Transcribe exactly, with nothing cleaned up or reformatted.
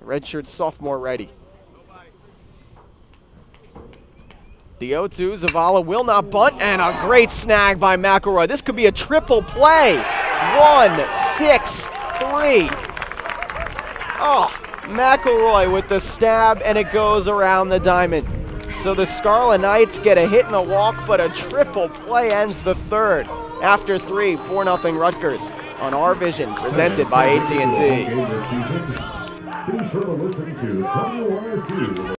redshirt sophomore ready. The oh two, Zavala will not bunt, and a great snag by McElroy. This could be a triple play. One, six, three. Oh, McElroy with the stab, and it goes around the diamond. So the Scarlet Knights get a hit and a walk, but a triple play ends the third. After three, four nothing Rutgers on Our Vision, presented by A T and T. Be sure to listen to W R S U.